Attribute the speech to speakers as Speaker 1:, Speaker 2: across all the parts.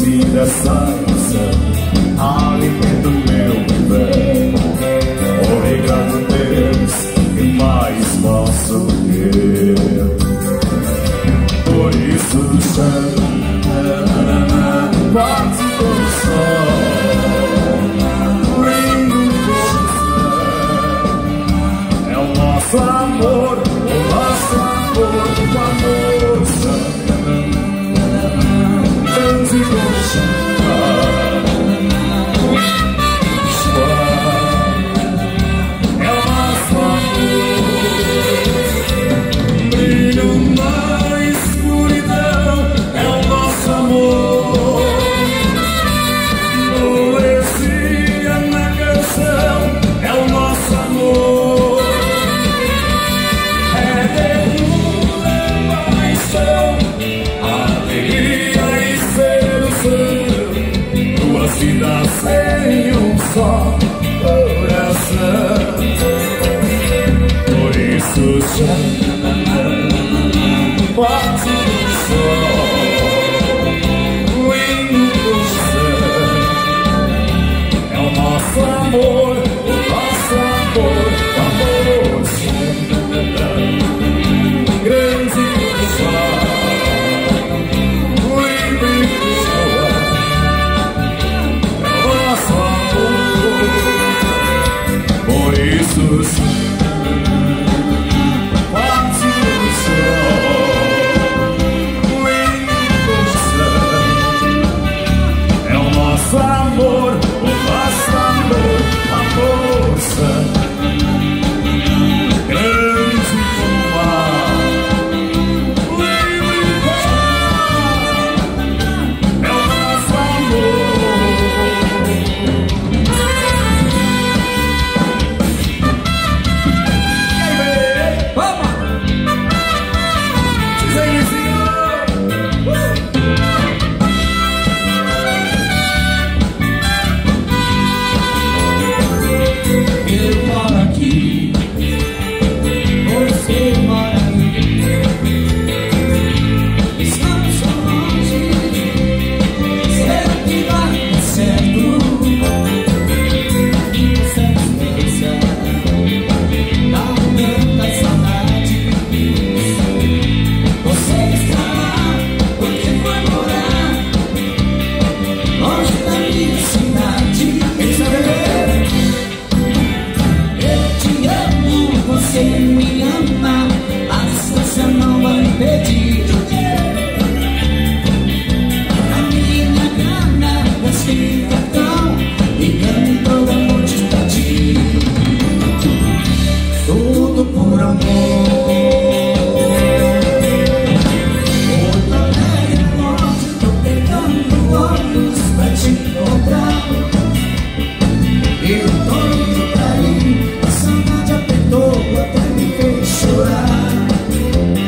Speaker 1: dessa ilusão, alimento meu viver. Obrigado, Deus, que mais posso ter. Por isso chamo, bate com o sol, lindo você. É o nosso amor, o nosso amor, o amor chama. Dança e é o nosso amor, brilho na escuridão, é o nosso amor, poesia na canção, é o nosso amor, é ternura e paixão, alegria e sedução, duas vidas em um só coração. Por isso chama, bate no sol, lindo você. É o nosso amor, o nosso amor, o amor chama, grande sol, lindo sol. É o nosso amor, por isso bate no sol, lindo sol. É o nosso amor, o nosso amor, o amor santo, grande como o mar, livre é o nosso amor. Vamos!
Speaker 2: Eu moro aqui, você mora aí. Estamos tão longe, será que vai dar certo? Essa distância dá tanta saudade. Você está lá, porque foi morar longe da minha cidade. Você me ama, a distância não vai impedir. A minha grana, gastei cartão, ligando toda noite pra ti. Tudo por amor. Porto Alegre longe, tô pegando ônibus pra te encontrar. Eu tô indo pra aí, a saudade apertou, até me fez chorar.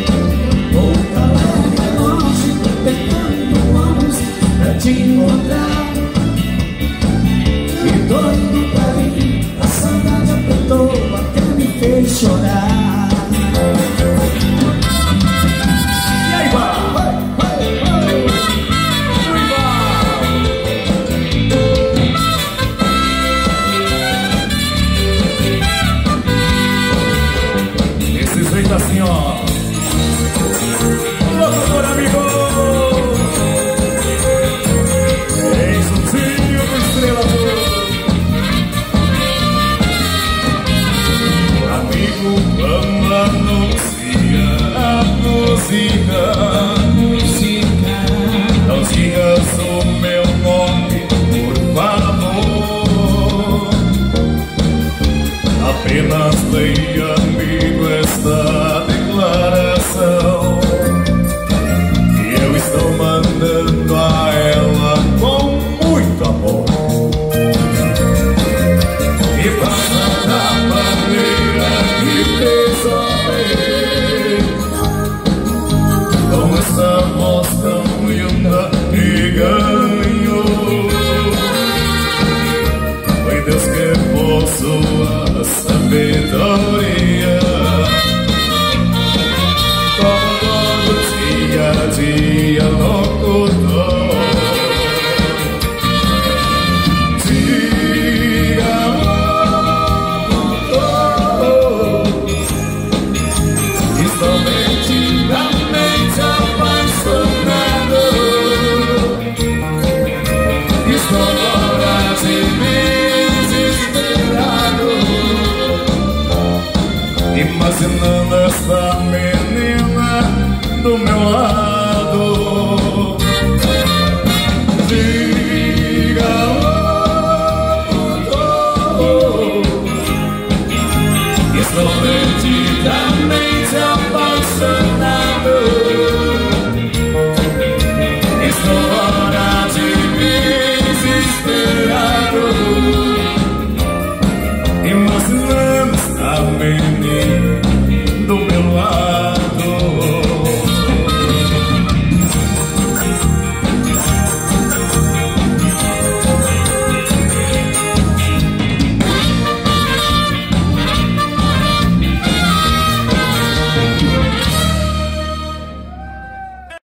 Speaker 2: Porto Alegre longe, tô pegando ônibus pra te encontrar.